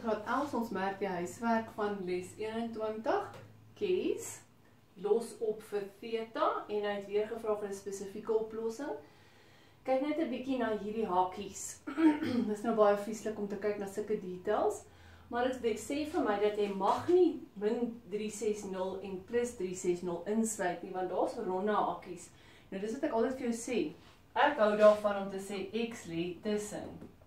graad 11, ons merk die huiswerk van les 21, Kees, los op vir theta, en hy het weer gevra vir 'n spesifieke oplossing. Kyk net 'n bietjie na hierdie hakies. Dit is nou baie vieslik om te kyk na sulke details, maar dit sê vir my dat jy mag nie min 360 en plus 360 insluit nie, want daar's ronde hakies. Nou dis wat ek altyd vir jou sê. Ek hou daarvan om te sê x lê tussen.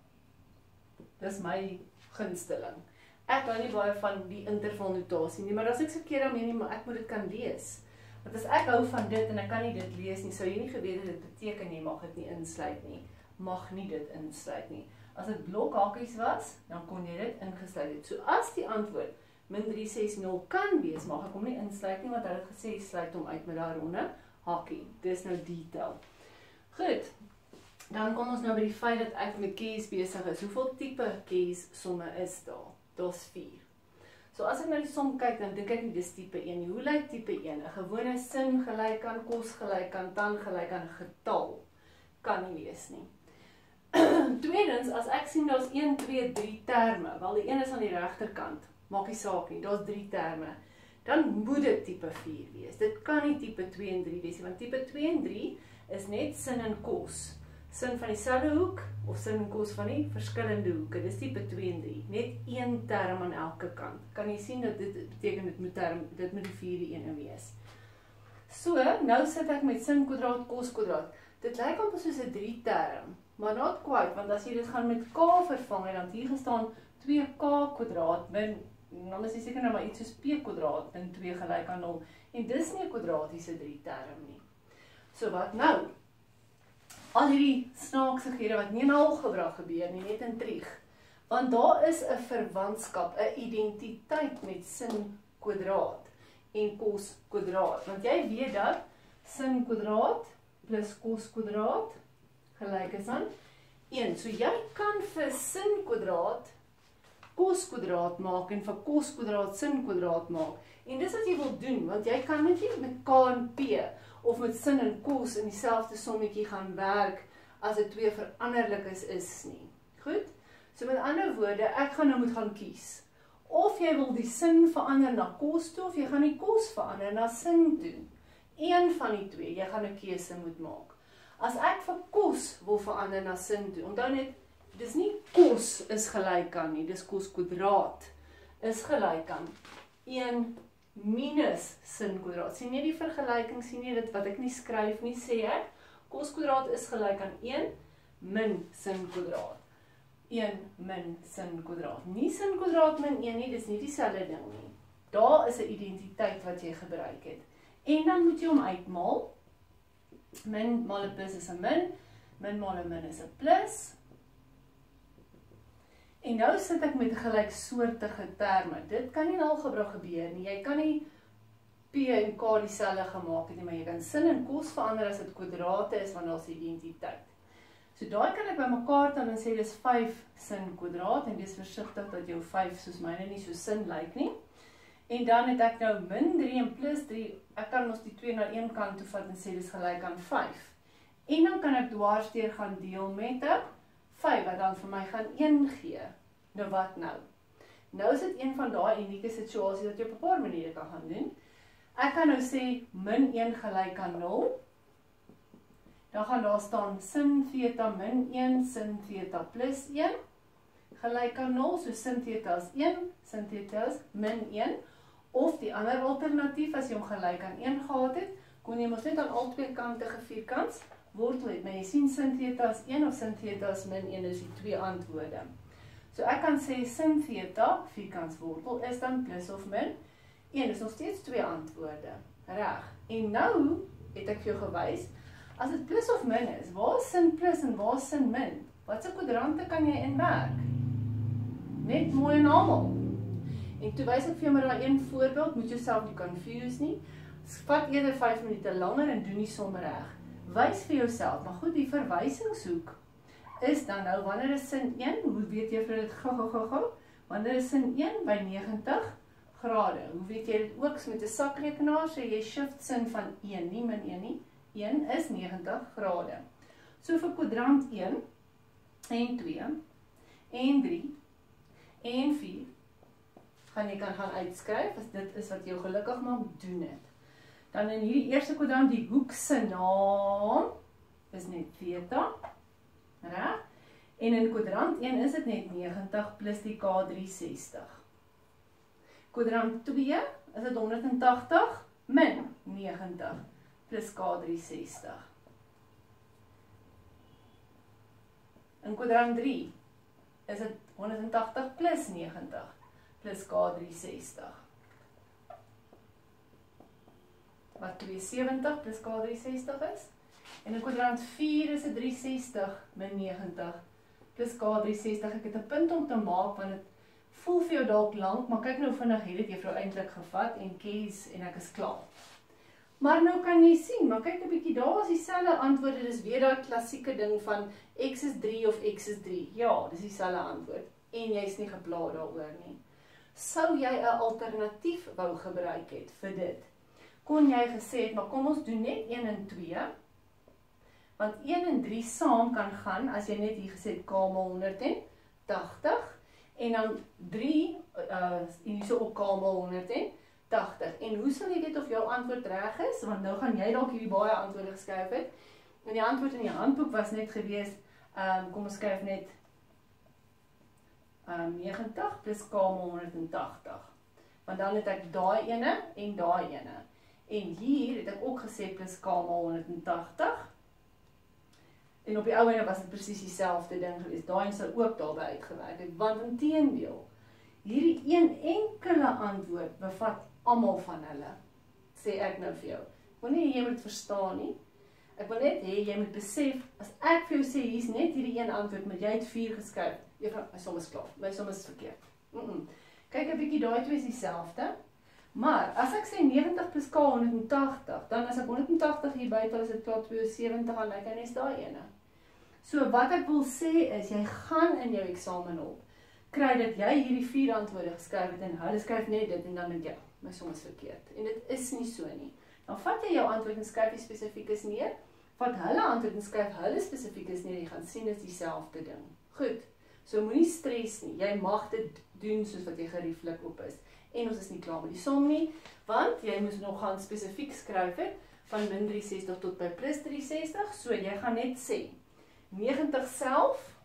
Dis my gunsteling. Ek hou nie baie van die intervalnotasie nie, maar as ek verkeerd daarmee nie, maar ek moet dit kan lees. Want as ek hou van dit en ek kan nie dit lees nie, sou jy nie geweet het dit beteken jy mag dit nie insluit nie. Mag nie dit insluit nie. As dit blokhakies was, dan kon jy dit ingesluit het. So as die antwoord min 360 kan wees, mag ek hom nie insluit nie, want hy het gesê sluit hom uit met daai ronde hakie. Dis nou detail. Goed. Dan kom ons nou by die feit dat ek met keys besig is. Hoeveel tipe keys somme is daar? Daar's 4. So as ek na die som kyk, dan dink ek nie dis tipe 1. Hoe lyk tipe 1? 'n gewone sin gelyk aan kos gelyk aan tan gelyk aan getal. Kan nie wees nie. Tweedens, as ek sien daar's 1, 2, 3 terme, wel die een is aan die regterkant, maak nie saak nie, daar's 3 terme. Dan moet dit tipe 4 wees. Dit kan nie tipe 2 en 3 wees nie, want tipe 2 en 3 is net sin en kos. Sin van dieselfde hoek of sin en kos van die verskillende hoeke. Dis tipe 2 en 3. Net een term aan elke kant. Kan jy sien dat dit beteken dit moet die vierde een wees. So, nou sit ek met sin kwadraat, kos kwadraat. Dit lyk amper soos 'n 3 term, maar not quite, want as jy dit gaan met k vervang, dan hier gestaan 2k kwadraat min, dan is jy seker nou maar iets soos p kwadraat min 2 gelyk aan 0. En dis nie 'n kwadratiese 3 term nie. So wat nou? Al hierdie snaakse gere wat nie in algebra gebeur nie, net in trig. Want daar is 'n verwantskap, 'n identiteit met sin kwadraat en kos kwadraat. Want jy weet dat sin kwadraat plus kos kwadraat gelyk is aan 1. So jy kan vir sin kwadraat kos kwadraat maak en vir kos kwadraat sin kwadraat maak. En dis wat jy wil doen, want jy kan net nie met k en p of met sin en kos in dieselfde sommetjie gaan werk as dit 2 veranderlik is nie. Goed? So met ander woorde, ek gaan nou moet gaan kies. Of jy wil die sin verander na kos toe, of jy gaan die kos verander na sin toe. Een van die twee, jy gaan 'n keuse moet maak. As ek vir kos wil verander na sin toe, onthou net, dis nie kos is gelyk aan nie, dis kos kwadraat is gelyk aan 1 minus sin kwadraat. Sien jy die vergelyking, sien jy dit wat ek nie skryf nie, sê ek, kos kwadraat is gelyk aan 1 min sin kwadraat. 1 min sin kwadraat. Nie sin kwadraat min 1 nie, dis nie dieselfde ding nie. Daar is 'n identiteit wat jy gebruik het. En dan moet jy hom uitmaal. Min maal 'n plus is 'n min, min maal 'n min is 'n plus. En nou sit ek met gelyksoortige terme. Dit kan nie in algebra gebeur nie. Jy kan nie p en k dieselfde gemaak het nie, maar jy kan sin en kos verander as dit kwadrate is, want daar's identiteit. So daai kan ek bymekaar tel en sê dis 5 sin kwadraat, en dis versigtig dat jou 5 soos myne nie so sin lyk nie. En dan het ek nou min 3 en plus 3, ek kan ons die 2 na een kant toe vat en sê dis gelyk aan 5. En dan kan ek dwarsdeur gaan deel met 'n 5, wat dan vir my gaan 1 gee. Nou wat nou? Nou is dit een van daai unieke situasies wat jy op 'n paar maniere kan gaan doen. Ek kan nou sê min 1 gelyk aan 0. Dan gaan daar staan sin theta min 1, sin theta plus 1 gelyk aan 0. So sin theta is 1, sin theta is min 1. Of die ander alternatief, as jy hom gelyk aan 1 gehad het, kon jy mos net aan al twee kante gevierkants wortel het. Maar jy sien sin theta is 1 of sin theta is min 1 is die twee antwoorde. So ek kan sê sin theta, vierkantswortel, is dan plus of min 1, is nog steeds twee antwoorde. Reg. En nou het ek vir jou gewys, as dit plus of min is, waar is sin plus en waar is sin min? Watse kwadrante kan jy inwerk? Net mooi en almal. En toe wys ek vir jou maar daai een voorbeeld, moet jouself nie confuse nie. Vat eerder 5 minute langer en doen die som reg. Wys vir jouself, maar goed, die verwysingshoek is dan nou, wanneer is sin 1? Hoe weet jy vir dit gou? Wanneer is sin 1 by 90 grade? Hoe weet jy dit ook met 'n sakrekenaar? Sê jy shift sin van 1, nie min 1 nie. 1 is 90 grade. So vir kwadrant 1 en 2 en 3 en 4, gaan jy kan gaan uitskryf, as dit is wat jou gelukkig maak, doen dit. Dan in hierdie eerste kwadrant, die hoek se naam, is net theta, reg? En in kwadrant 1 is dit net 90 plus die K360. Kwadrant 2 is dit 180 min 90 plus K360. In kwadrant 3 is dit 180 plus 90 plus K360. Wat 270 plus K360 is. En in kwadrant 4 is dit 360 min 90 plus K360. Ek het 'n punt om te maak, want dit voel vir jou dalk lank, maar kyk nou vinnig, het dit juffrou eintlik gevat en kies en ek is klaar. Maar nou kan jy sien, maar kyk 'n bietjie, daar is dieselfde antwoorde, dis weer daai klassieke ding van x is 3 of x is 3. Ja, dis dieselfde antwoord en jy's nie gepla daaroor nie. Sou jy 'n alternatief wou gebruik het vir dit? Kon jy gesê het, maar kom ons doen net 1 en 2, want 1 en 3 saam kan gaan, as jy net hier gesê het, k mal 180, en dan 3, en hierso ook k mal 180, en hoe sal jy weet of jou antwoord reg is, want nou gaan jy dalk hierdie baie antwoorde geskryf het, en die antwoord in die handboek was net gewees, kom ons skryf net 90 plus k mal 180, want dan het ek daai ene en daai ene. En hier het ek ook gesê plus k mal 180. En op die ou ene was dit presies dieselfde ding geweest. Daai sou ook daarby uitgewerk het. Want inteendeel, hierdie een enkele antwoord bevat almal van hulle. Sê ek nou vir jou. Ek wil nie jy moet verstaan nie. Ek wil net hê jy moet besef, as ek vir jou sê hier's net hierdie een antwoord, maar jy het 4 geskryf. Juffrou, my som is klaar. My som is verkeerd. Kyk 'n bietjie, daai twee is dieselfde. Maar as ek sê 90 plus k 180, dan as ek 180 hier buite, is dit klaar 72 en lyk net daai ene. So wat ek wil sê is, jy gaan in jou eksamen op, kry dat jy hierdie 4 antwoorde geskryf het en hulle skryf net dit en dan dink jy, my som is verkeerd. En dit is nie so nie. Dan vat jy jou antwoord en skryf die spesifiekes neer, vat hulle antwoord en skryf hulle spesifiekes neer, jy gaan sien dit is dieselfde ding. Goed, so moenie stres nie, jy mag dit doen soos wat jy gerieflik op is. En ons is nie klaar met die som nie, want jy moes nog gaan spesifiek skryf het, van min 360 tot by plus 360, so jy gaan net sê, 90 self,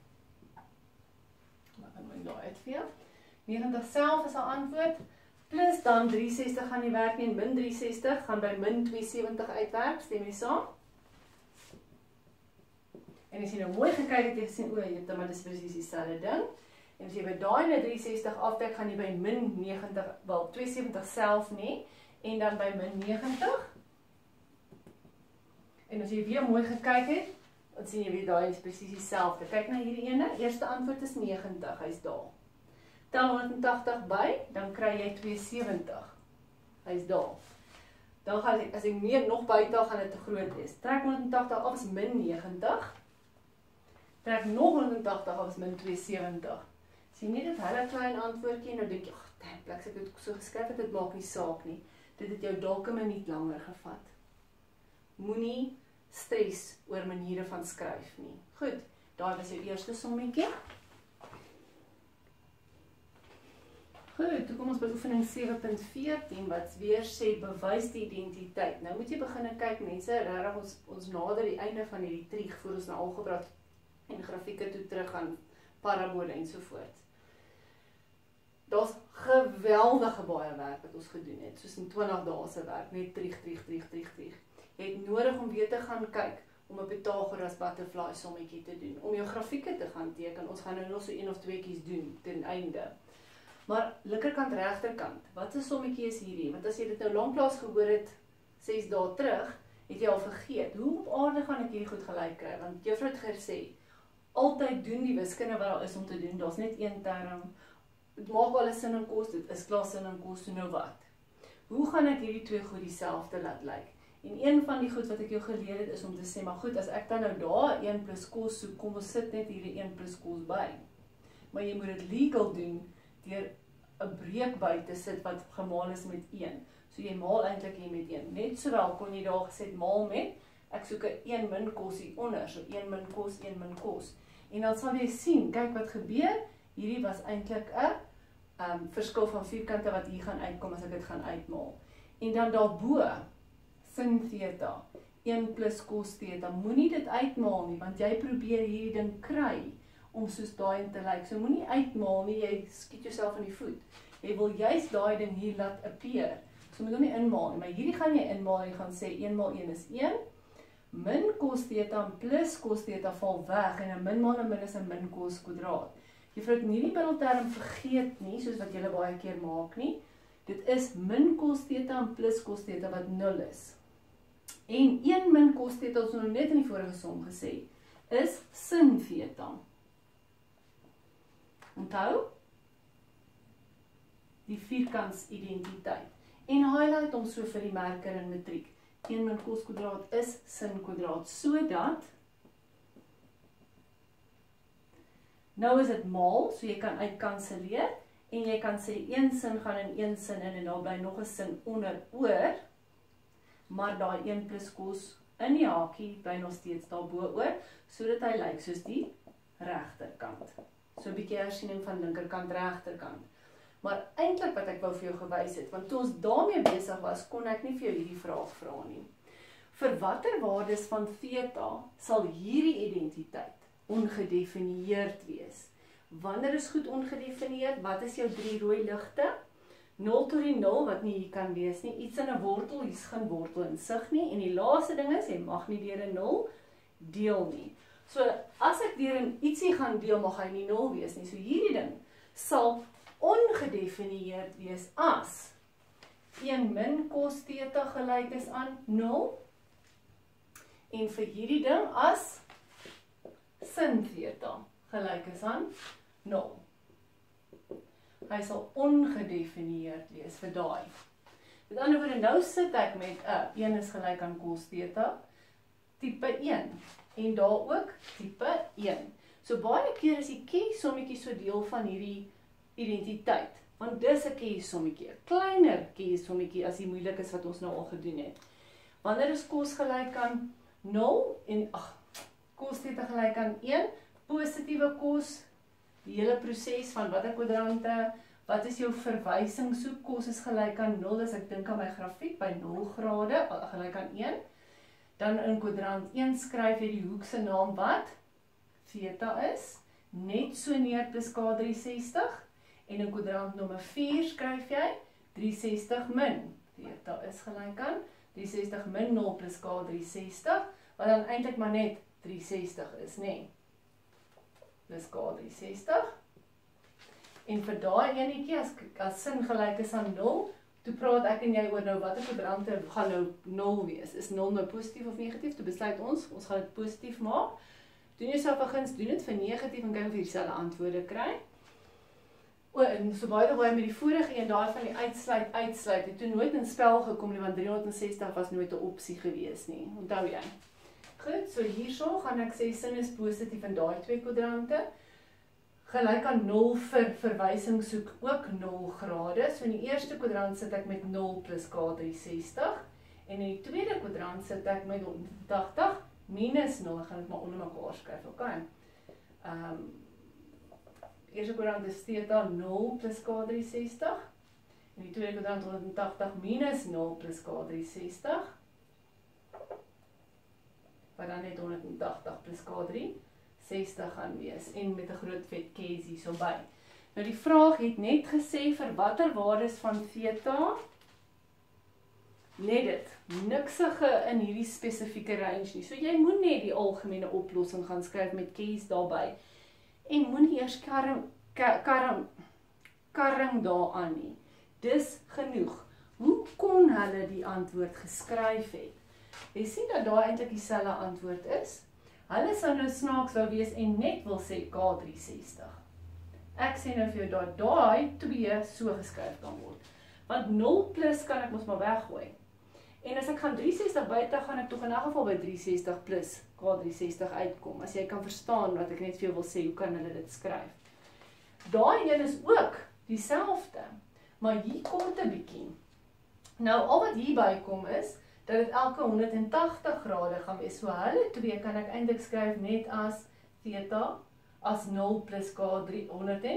wat moet daar uitvee, 90 self is haar antwoord, plus dan 360 gaan nie werk nie, en min 360 gaan by min 270 uitwerk, stem jy saam? En as jy nou mooi gekyk het, jy gesien, o, maar dis presies dieselfde ding, en as jy by daai na 360 aftrek, gaan jy by min 90, wel 270 self nie, en dan by min 90. En as jy weer mooi gekyk het, dan sien jy weer daai is presies dieselfde. Kyk na hierdie ene, eerste antwoord is 90, hy's daar. Tel 180 by, dan kry jy 270. Hy's daar. Dan gaan as ek meer nog buite gaan dit te groot wees. Trek 180 af is min 90. Trek nog 180 af is min 270. Sien nie dit hulle klein antwoordjie, nou dink jy, ag, plek ek het so geskryf het, dit maak nie saak nie. Dit het jou dalk 'n minuut langer gevat. Moenie stres oor maniere van skryf nie. Goed, daai was jou eerste sommetjie. Goed, toe kom ons by oefening 7.14 wat weer sê bewys die identiteit. Nou moet jy begin kyk mense, regtig ons nader die einde van hierdie trieg voor ons na algebra en grafieke toe terug gaan, parabole en so voort. Daar's geweldige baie werk wat ons gedoen het, soos in 20 dae se werk, net trieg. Jy het nodig om weer te gaan kyk, om 'n Pythagoras butterfly sommetjie te doen, om jou grafieke te gaan teken. Ons gaan nou nog so 1 of 2 keer doen, ten einde. Maar linkerkant, regterkant, wat 'n sommetjie is hierdie? Want as jy dit nou lanklaas gehoor het, 6 dae terug, het jy al vergeet, hoe op aarde gaan ek hierdie goed gelyk kry? Want juffrou het gesê, altyd doen die wiskunde wat daar is om te doen, daar's net een term, dit maak alles sin en kos, dit is klaar sin en kos, so nou wat? Hoe gaan ek hierdie twee goed dieselfde laat lyk? En een van die goed wat ek jou geleer het, is om te sê, maar goed, as ek dan nou daar 1 plus kos soek, kom ons sit net hierdie 1 plus kos by. Maar jy moet dit legal doen, deur 'n breek by te sit wat gemaal is met 1. So jy maal eintlik hier met 1. Net sowel kon jy daar gesê maal met, ek soek 'n 1 min kos hieronder, so 1 min kos, 1 min kos. En dan sal jy sien, kyk wat gebeur, hierdie was eintlik 'n verskil van vierkante wat hier gaan uitkom as ek dit gaan uitmaal. En dan daarbo, sin theta, 1 plus cos theta, moenie dit uitmaal nie, want jy probeer hierdie ding kry, om soos daai te lyk. So moenie uitmaal nie, jy skiet jouself in die voet. Jy wil juist daai ding hier laat appear. So moet hom nie inmaal nie, maar hierdie gaan jy inmaal en jy gaan sê 1 maal 1 is 1, min cos theta en plus cos theta val weg, en 'n min maal 'n min is 'n min cos kwadraat. Juffrou het nie die middelterm vergeet nie, soos wat julle baie keer maak nie. Dit is min cos theta en plus cos theta wat 0 is. En 1 min cos theta, ons het nou net in die vorige som gesê, is sin theta. Onthou, die vierkantsidentiteit. En highlight hom so vir die merker in matriek. 1 min cos kwadraat is sin kwadraat, sodat nou is dit maal, so jy kan uitkanselleer, en jy kan sê 1 sin gaan in 1 sin in, en daar bly nog 'n sin onder oor, maar daai 1 plus cos in die hakie bly nog steeds daarbo oor, sodat hy lyk soos die regterkant. So 'n bietjie hersiening van linkerkant, regterkant. Maar eintlik wat ek wou vir jou gewys het, want toe ons daarmee besig was, kon ek nie vir jou hierdie vraag vra nie. Vir watter waardes van theta sal hierdie identiteit ongedefinieerd wees? Wanneer is goed ongedefinieerd? Wat is jou 3 rooi ligte? 0 tot die 0, wat nie hier kan wees nie. Iets in 'n wortel, hier's geen wortel in sig nie. En die laaste ding is, jy mag nie deur 'n 0 deel nie. So, as ek deur 'n ietsie gaan deel, mag hy nie 0 wees nie. So hierdie ding sal ongedefinieerd wees as 1 min cos theta gelyk is aan 0, en vir hierdie ding as sin theta gelyk is aan 0. Hy sal ongedefinieerd wees vir daai. Met ander woorde, nou sit ek met 1 is gelyk aan cos theta, tipe 1, en daar ook tipe 1. So baie keer is die kiesommetjie so deel van hierdie identiteit, want dis 'n kiesommetjie, 'n kleiner kiesommetjie as die moeilikes wat ons nou al gedoen het. Wanneer is cos gelyk aan 0 en cos theta gelyk aan 1, positiewe cos, die hele proses van watter kwadrante, wat is jou verwysingshoek, cos is gelyk aan 0, as ek dink aan my grafiek, by 0 grade, gelyk aan 1, dan in kwadrant 1 skryf jy die hoek se naam wat theta is, net so neer plus K360, en in kwadrant nommer 4 skryf jy 360 min, theta is gelyk aan 360 min 0 plus K360, wat dan eintlik maar net 360 is, nee, plus K360, en vir daai enetjie, as sin gelyk is aan 0, toe praat ek en jy oor nou, watter kwadrante gaan nou 0 wees, is 0 nou positief of negatief, toe besluit ons gaan dit positief maak, doen jouself 'n guns, doen dit vir negatief, en kyk of jy dieselfde antwoorde kry. En so baie met die vorige een, daai van die uitsluit, het toe nooit in spel gekom nie, want 360 was nooit 'n opsie gewees nie, onthou jy. Goed, so hierso gaan ek sê sin is positief in daai 2 kwadrante, gelyk aan 0 vir verwysingshoek ook 0 grade, so in die eerste kwadrant sit ek met 0 plus K360, en in die tweede kwadrant sit ek met 180 minus 0, ek gaan dit maar onder mekaar skryf, ok. Eerste kwadrant is theta 0 plus K360, en die tweede kwadrant 180 minus 0 plus K360, wat dan net 180 plus K360 gaan wees, en met 'n groot vet case hierso by. Nou die vraag het net gesê vir watter waardes van theta, net dit, niksige in hierdie spesifieke range nie. So jy moet net die algemene oplossing gaan skryf met case daarby, en moenie eers karring daaraan nie. Dis genoeg. Hoe kon hulle die antwoord geskryf het? Jy sien dat daar eintlik dieselfde antwoord is. Hulle sou nou snaaks wou wees en net wil sê K360. Ek sê nou vir jou dat daai 2 so geskryf kan word. Want 0 plus kan ek mos maar weggooi. En as ek gaan 360 buite, gaan ek tog in elk geval by 360 plus K360 uitkom. As jy kan verstaan wat ek net vir jou wil sê, hoe kan hulle dit skryf? Daai een is ook dieselfde, maar hier kom dit 'n bietjie. Nou, al wat hierby kom is, dat dit elke 180 grade gaan wees. So hulle 2 kan ek eintlik skryf net as theta, as 0 plus K360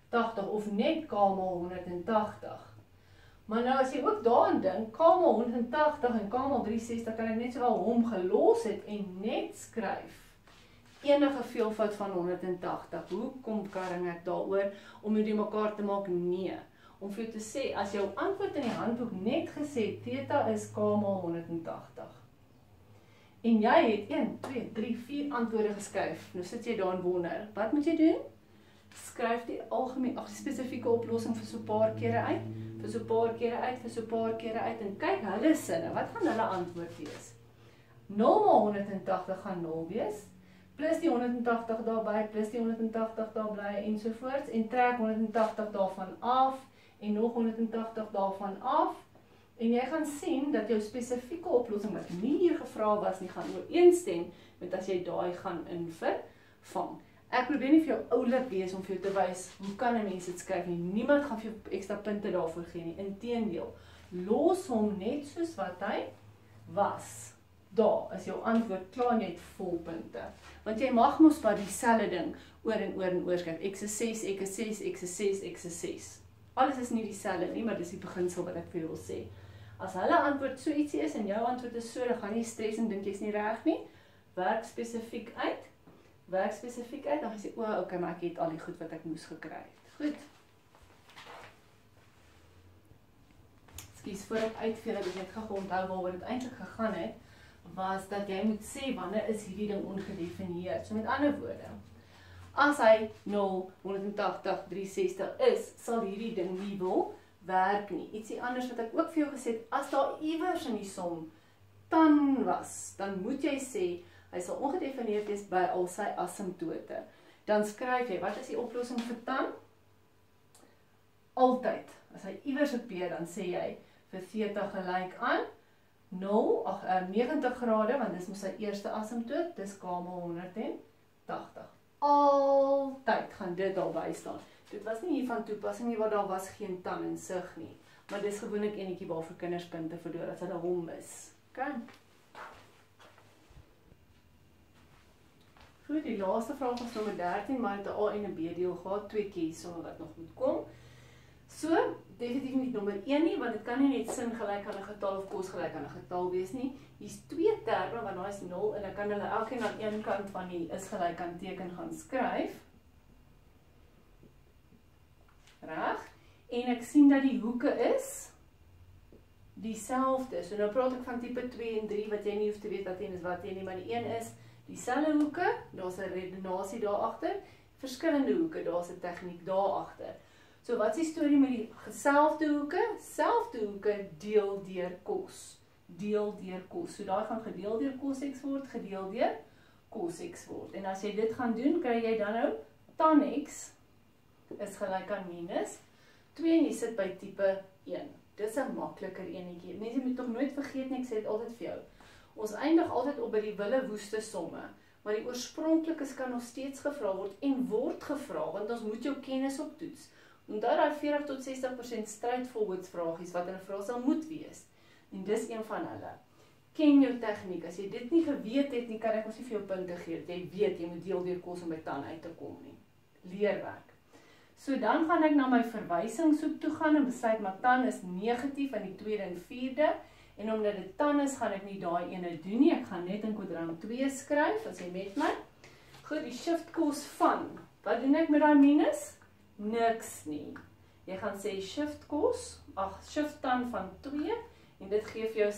80 of net k maal 180. Maar nou as jy ook daaraan dink, k maal 180 en k maal 360 kan ek net sowel hom gelos het en net skryf enige veelvoud van 180. Hoe kom karring ek daaroor om dit mekaar te maak? Nee. Om vir jou te sê, as jou antwoord in die handboek net gesê, theta is k maal 180. En jy het 1, 2, 3, 4 antwoorde geskryf. Nou sit jy daar en wonder, wat moet jy doen? Skryf die spesifieke oplossing vir so 'n paar kere uit, vir so 'n paar kere uit, vir so 'n paar kere uit en kyk hulle sinne, wat gaan hulle antwoord wees? 0 maal 180 gaan 0 wees, plus die 180 daarby, plus die 180 daarbly ensovoorts en trek 180 daarvan af en nog 180 daarvan af. En jy gaan sien dat jou spesifieke oplossing wat nie hier gevra was nie, gaan ooreenstem met as jy daai gaan vervang. Ek probeer nie vir jou oulik wees om vir jou te wys hoe kan 'n mens dit skryf nie. Niemand gaan vir jou ekstra punte daarvoor gee nie. Inteendeel, los hom net soos wat hy was. Daar is jou antwoord klaar en jy het vol punte. Want jy mag mos maar dieselfde ding oor en oor en oor skryf. Ek is 6, ek is 6, ek is 6, ek is 6. Alles is nie dieselfde nie, maar dis die beginsel wat ek vir jou wil sê. As hulle antwoord so ietsie is en jou antwoord is so, dan gaan jy stres en dink jy's nie reg nie. Werk spesifiek uit. Werk spesifiek uit, dan sê, okay, maar ek het al die goed wat ek moes gekry het. Goed. Ekskuus, voor ek uitveel, ek het net gou onthou waaroor dit eintlik gegaan het, was dat jy moet sê wanneer is hierdie ding ongedefinieerd. So met ander woorde, as hy 0, 180, 360 is, sal hierdie ding nie wil werk nie. Ietsie anders wat ek ook vir jou gesê het, as daar iewers in die som tan was, dan moet jy sê, hy sal ongedefinieerd wees by al sy asymptote. Dan skryf jy, wat is die oplossing vir tan? Altyd. As hy iewers appear, dan sê jy vir theta gelyk aan 90 grade, want dis mos sy eerste asymptoot, dis k maal 180. Altyd gaan dit daarby staan. Dit was nie hier van toepassing nie, want daar was geen tan en sig nie. Maar dis gewoonlik enetjie waarvoor kinders punte verloor as hulle hom mis. Okay? Goed, die laaste vraag was nommer 13, maar het 'n A en 'n B deel gehad, 2 kiessomme wat nog moet kom. So, definitief nie nommer 1 nie, want dit kan nie net sin gelyk aan 'n getal of kos gelyk aan 'n getal wees nie. Hier's 2 terme, want daar is 0 en ek kan hulle elkeen aan een kant van die is gelyk aan teken gaan skryf. Reg? En ek sien dat die hoeke is dieselfde. So nou praat ek van tipe 2 en 3, wat jy nie hoef te weet wat een is wat een nie, maar die een is dieselfde hoeke, daar's 'n redenasie daar agter, verskillende hoeke, daar's 'n tegniek daar agter. So wat is die storie met die selfde hoeke? Selfde hoeke deel deur kos. Deel deur kos. So daai gaan gedeel deur cos x word, gedeel deur cos x word. En as jy dit gaan doen, kry jy dan nou tan x is gelyk aan minus 2 en jy sit by tipe 1. Dis 'n makliker enetjie. Mense moet tog nooit vergeet nie, ek sê dit altyd vir jou. Ons eindig altyd op by die wille woeste somme, maar die oorspronklikes kan nog steeds gevra word en word gevra, want ons moet jou kennis optoets. Omdat daai 40 tot 60% straightforwards-vragies wat hulle vra sal moet wees. En dis een van hulle. Ken jou tegniek. As jy dit nie geweet het nie, kan ek ons nie vir jou punte gee. Jy weet jy moet deel deur kos om by tan uit te kom nie. Leerwerk. So dan gaan ek na my verwysingshoek toe gaan en besluit maar tan is negatief in die tweede en vierde. En omdat dit tan is, gaan ek nie daai ene doen nie. Ek gaan net in kwadrant 2 skryf, as jy met my. Goed, die shift kos van. Wat doen ek met daai minus? Niks nie. Jy gaan sê shift kos, shift tan van 2 en dit gee vir jou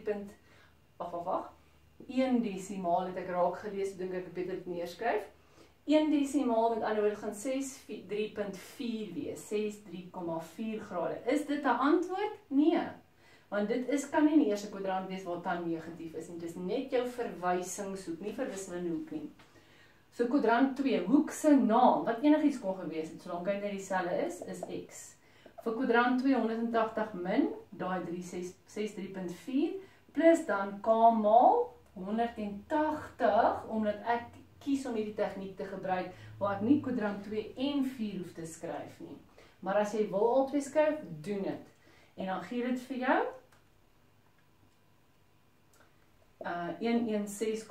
1 desimaal het ek raak gelees, dink ek beter dit neerskryf. 1 desimaal met ander woorde gaan 3.4 wees, 63,4 grade. Is dit 'n antwoord? Nee. Want dit kan nie in die eerste kwadrant wees waar tan negatief is nie. Dis net jou verwysingshoek, nie verwisselende hoek nie. So kwadrant 2, hoek se naam, wat enigiets kon gewees het, solank hy net dieselfde is x. Vir kwadrant 2, 180 min, daai 63.4, plus dan k maal 180, omdat ek kies om hierdie tegniek te gebruik, waar ek nie kwadrant 2 en 4 hoef te skryf nie. Maar as jy wil albei skryf, doen dit. En dan gee dit vir jou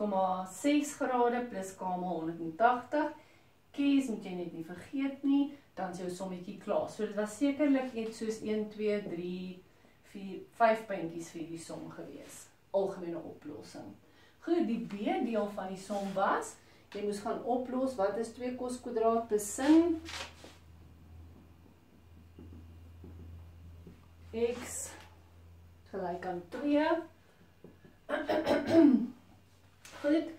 116,6 grade plus k maal 180. Kies moet jy net nie vergeet nie. dan is jou sommetjie klaar. So dit was sekerlik iets soos 1, 2, 3, 4, 5 puntjies vir die som gewees. Algemene oplossing. Goed, die B deel van die som was, jy moes gaan oplos, wat is 2 cos kwadraat plus sin x gelyk aan 2. Goed,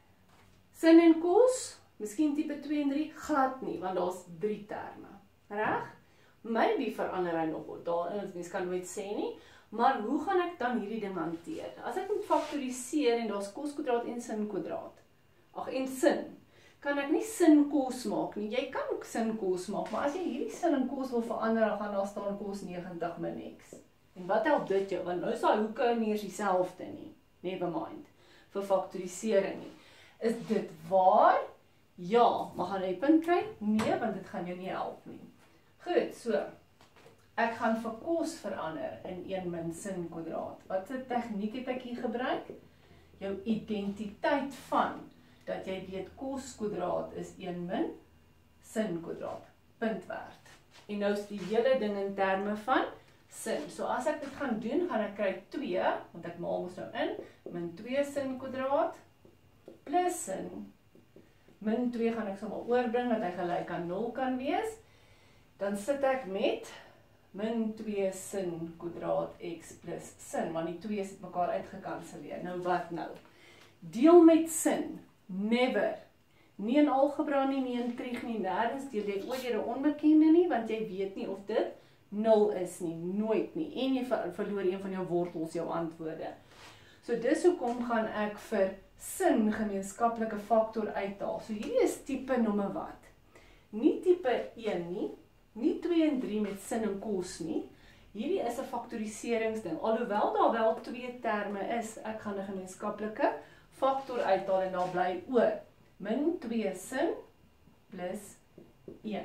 sin en cos, miskien tipe 2 en 3, glad nie, want daar's 3 terme. Reg? Maybe verander hy nog wat daarin, mens kan nooit sê nie, maar hoe gaan ek dan hierdie ding hanteer? As ek moet faktoriseer en daar's cos kwadraat en sin kwadraat, en sin, kan ek nie sin cos maak nie. Jy kan ook sin cos maak, maar as jy hierdie sin en cos wil verander, dan gaan daar staan cos 90 min x. En wat help dit jou? Want nou is daai hoeke nie eers dieselfde nie. Never mind. Vir faktorisering nie. Is dit waar? Ja, maar gaan jy 'n punt kry? Nee, want dit gaan jou nie help nie. Goed, so. Ek gaan vir cos verander in 1 min sin kwadraat. Wat 'n tegniek het ek hier gebruik? Jou identiteit van dat jy weet cos kwadraat is 1 min sin kwadraat. Punt werd. En nou is die hele ding in terme van sin. So as ek dit gaan doen, gaan ek kry 2, want ek maal mos nou in, min 2 sin kwadraat plus sin. Min 2 gaan ek sommer oorbring, dat hy gelyk aan 0 kan wees. Dan sit ek met min 2 sin kwadraat x plus sin, want die 2 het mekaar uitgekanseleer. Nou wat nou? Deel met sin. Never. Nie in algebra nie, nie in trig nie, nêrens deel jy ooit deur 'n onbekende nie, want jy weet nie of dit 0 is nie, nooit nie. En jy verloor een van jou wortels, jou antwoorde. So dis hoekom gaan ek vir sin gemeenskaplike faktor uithaal. So hierdie is tipe nommer wat? Nie tipe 1 nie, nie 2 en 3 met sin en cos nie. Hierdie is 'n faktoriseringsding. Alhoewel daar wel 2 terme is, ek gaan 'n gemeenskaplike faktor uithaal en daar bly oor min 2 sin plus 1.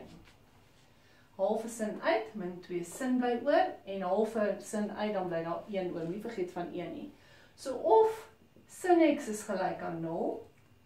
Halve sin uit, min 2 sin bly oor en halve sin uit, dan bly daar 1 oor. Nie vergeet van 1 nie. So of sin x is gelyk aan 0,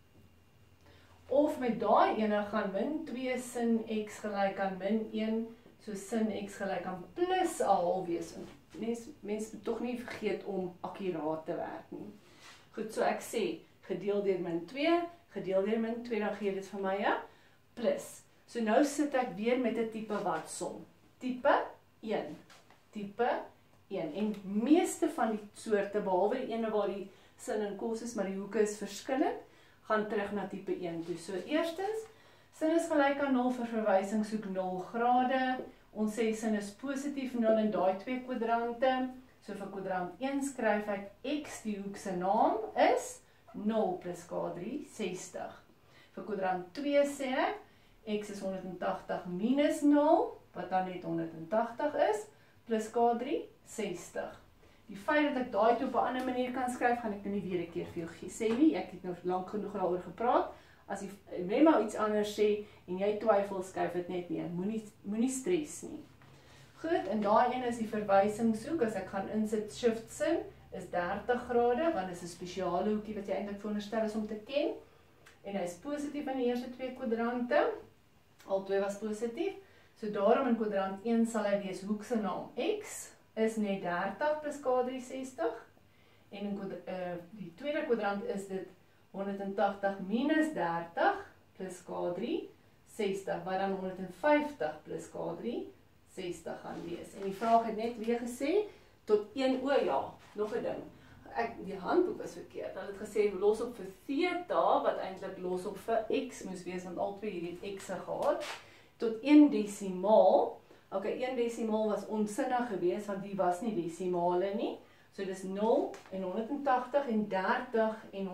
of met daai ene gaan min 2 sin x gelyk aan min 1, so sin x gelyk aan plus 'n half wees. Mens moet tog nie vergeet om akkuraat te werk nie. Goed, so ek sê, gedeel deur min 2, gedeel deur min 2, dan gee dit vir my 'n plus. So nou sit ek weer met 'n tipe wat som. Tipe 1. Tipe 1. En meeste van die soorte, behalwe die ene waar die sin en cos is, maar die hoeke is verskillend, gaan terug na tipe 1 toe. So eerstens, sin is gelyk aan 0 vir verwysing soek 0 grade. Ons sê sin is positief 0 in daai 2 kwadrante. So vir kwadrant 1 skryf ek x, die hoek se naam is 0 plus K3, 60. Vir kwadrant 2 sê ek, x is 180 minus 0, wat dan net 180 is, plus K3, 60. Die feit dat ek daai toe op 'n ander manier kan skryf, gaan ek nou nie weer 'n keer vir jou sê nie. Ek het nou lank genoeg daaroor gepraat. As jy net maar iets anders sê en jy twyfel, skryf dit net neer. Moenie stres nie. Goed, en daai een is die verwysing soek. As ek gaan insit shift sin, is 30 grade, want dit is 'n spesiale hoekie wat jy eintlik veronderstel is om te ken. En hy is positief in die eerste 2 kwadrante. Al 2 was positief. So daarom in kwadrant 1 sal hy wees hoek se naam x is net 30 plus K3 60. En in die tweede kwadrant is dit 180 minus 30 plus K3 60, wat dan 150 plus K3 60 gaan wees. En die vraag het net weer gesê, tot 1 oor ja, nog 'n ding. Die handboek was verkeerd. Hulle het gesê los op vir theta, wat eintlik los op vir x moes wees, want al twee hierdie het x'e gehad, tot 1 desimaal. Ok, 1 desimaal was onsinnig geweest, want die was nie desimale nie. So dis 0 en 180 en 30 en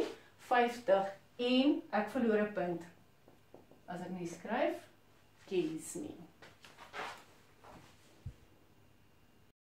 150 en ek verloor 'n punt. As ek nie skryf, kies nie.